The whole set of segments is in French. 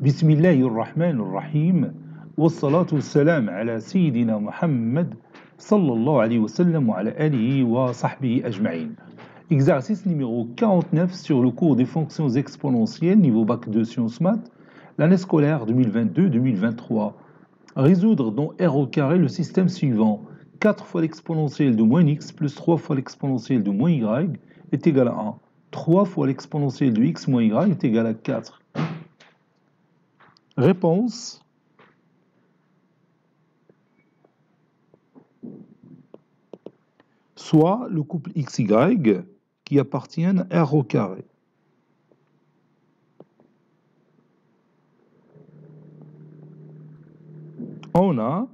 بسم الله الرحمن الرحيم والصلاة والسلام على سيدنا محمد صلى الله عليه وسلم وعلى آله وصحبه أجمعين. Exercice numéro 49 sur le cours des fonctions exponentielles niveau bac 2 sciences maths, l'année scolaire 2022-2023. Résoudre dans R au carré le système suivant. 4 fois l'exponentielle de moins x plus 3 fois l'exponentielle de moins y est égal à 1. 3 fois l'exponentielle de x moins y est égal à 4. Réponse. Soit le couple XY qui appartient à R au carré. On a,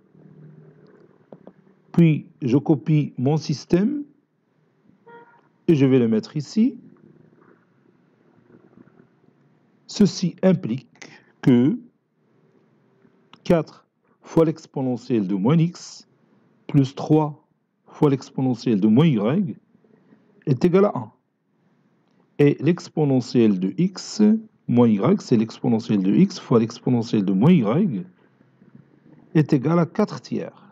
puis je copie mon système et je vais le mettre ici. Ceci implique que 4 fois l'exponentielle de moins x plus 3 fois l'exponentielle de moins y est égal à 1. Et l'exponentielle de x moins y, c'est l'exponentielle de x fois l'exponentielle de moins y, est égal à 4 tiers.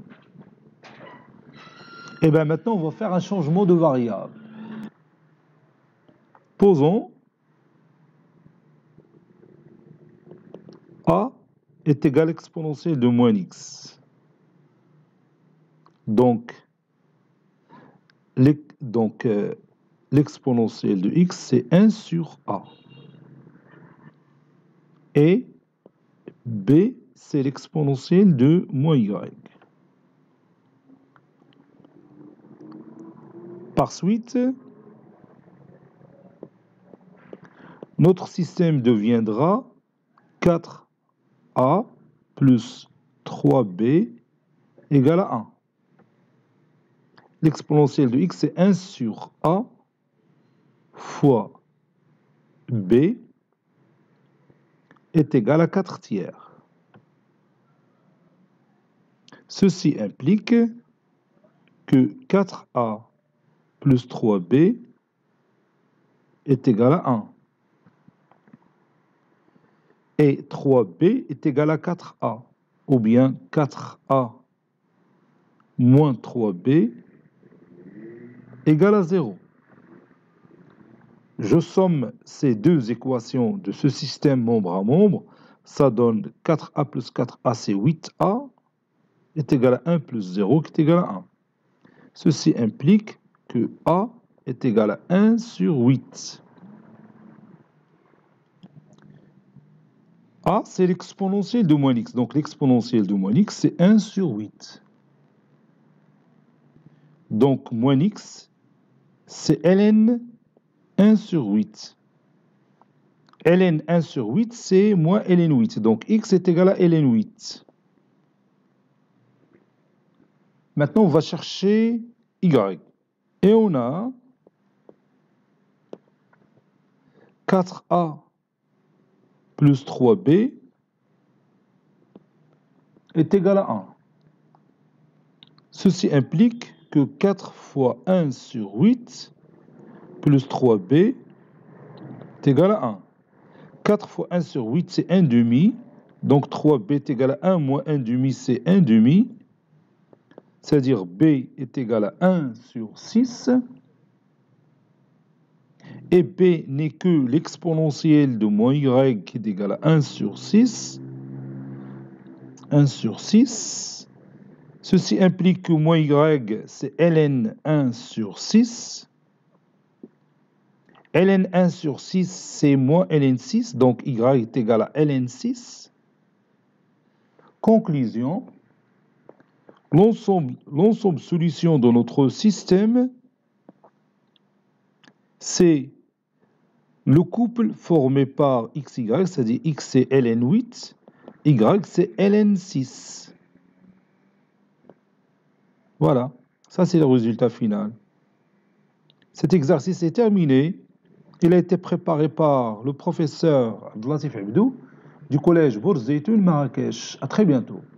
Et bien maintenant, on va faire un changement de variable. Posons a est égal à l'exponentielle de moins x. Donc l'exponentielle de x, c'est 1 sur a. Et b, c'est l'exponentielle de moins y. Par suite, notre système deviendra 4a plus 3b égale à 1. L'exponentielle de x, c'est 1 sur a fois b est égal à 4 tiers. Ceci implique que 4a plus 3b est égal à 1. Et 3b est égal à 4a, ou bien 4a moins 3b égale à 0. Je somme ces deux équations de ce système membre à membre, ça donne 4a plus 4a, c'est 8a, est égal à 1 plus 0 qui est égal à 1. Ceci implique que a est égal à 1 sur 8. A, c'est l'exponentielle de moins x. Donc l'exponentielle de moins x, c'est 1 sur 8. Donc moins x, c'est ln 1 sur 8. ln 1 sur 8, c'est moins ln 8. Donc x est égal à ln 8. Maintenant, on va chercher y. Et on a 4a plus 3b est égal à 1. Ceci implique que 4 fois 1 sur 8 plus 3b est égal à 1. 4 fois 1 sur 8, c'est 1 demi. Donc 3b est égal à 1 moins 1 demi, c'est 1 demi. C'est-à-dire b est égal à 1 sur 6. Et b n'est que l'exponentielle de moins y qui est égal à 1 sur 6. 1 sur 6. Ceci implique que moins y, c'est ln 1 sur 6. ln 1 sur 6, c'est moins ln 6. Donc y est égal à ln 6. Conclusion. L'ensemble solution de notre système, c'est le couple formé par xy, c'est-à-dire x c'est ln 8, y c'est ln 6. Voilà, ça c'est le résultat final. Cet exercice est terminé. Il a été préparé par le professeur Abdelatif Abdou du collège Bourz Zeytoun Marrakech. À très bientôt.